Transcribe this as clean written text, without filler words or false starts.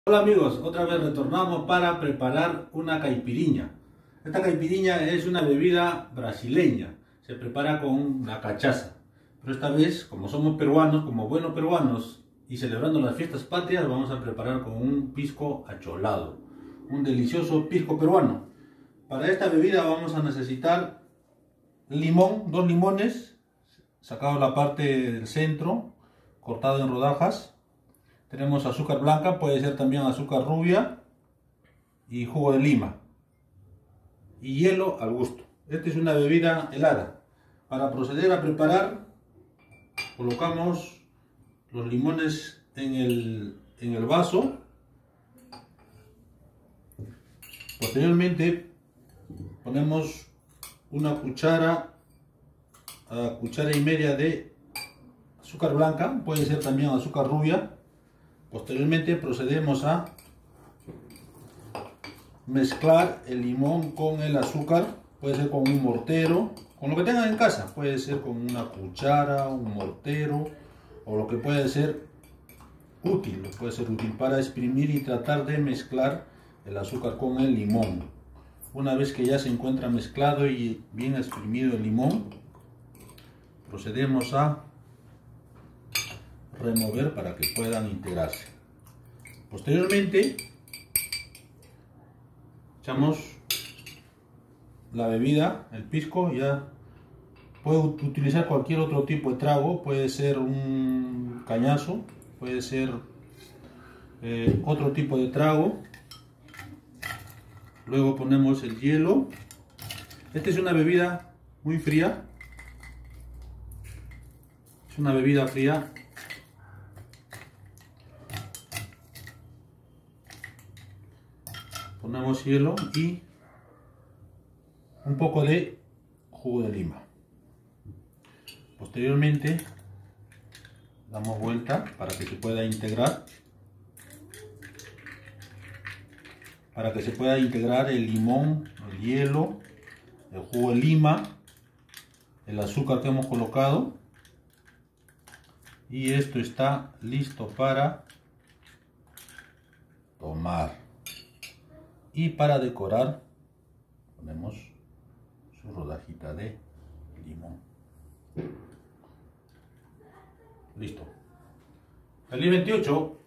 Hola amigos, otra vez retornamos para preparar una caipiriña. Esta caipiriña es una bebida brasileña, se prepara con la cachaza. Pero esta vez, como somos peruanos, como buenos peruanos y celebrando las fiestas patrias, vamos a preparar con un pisco acholado, un delicioso pisco peruano. Para esta bebida vamos a necesitar limón, 2 limones, sacado la parte del centro, cortado en rodajas. Tenemos azúcar blanca, puede ser también azúcar rubia y jugo de lima. Y hielo al gusto. Esta es una bebida helada. Para proceder a preparar, colocamos los limones en el vaso. Posteriormente ponemos una cuchara a cuchara y media de azúcar blanca, puede ser también azúcar rubia. Posteriormente procedemos a mezclar el limón con el azúcar, puede ser con un mortero, con lo que tengan en casa, puede ser con una cuchara, un mortero o lo que puede ser útil, para exprimir y tratar de mezclar el azúcar con el limón. Una vez que ya se encuentra mezclado y bien exprimido el limón, procedemos a remover para que puedan integrarse. Posteriormente echamos la bebida, el pisco. Ya puede utilizar cualquier otro tipo de trago, puede ser un cañazo, puede ser otro tipo de trago. Luego ponemos el hielo. Esta es una bebida muy fría, es una bebida fría. Ponemos hielo y un poco de jugo de lima. Posteriormente damos vuelta para que se pueda integrar. Para que se pueda integrar el limón, el hielo, el jugo de lima, el azúcar que hemos colocado. Y esto está listo para tomar. Y para decorar ponemos su rodajita de limón. Listo. Feliz 28.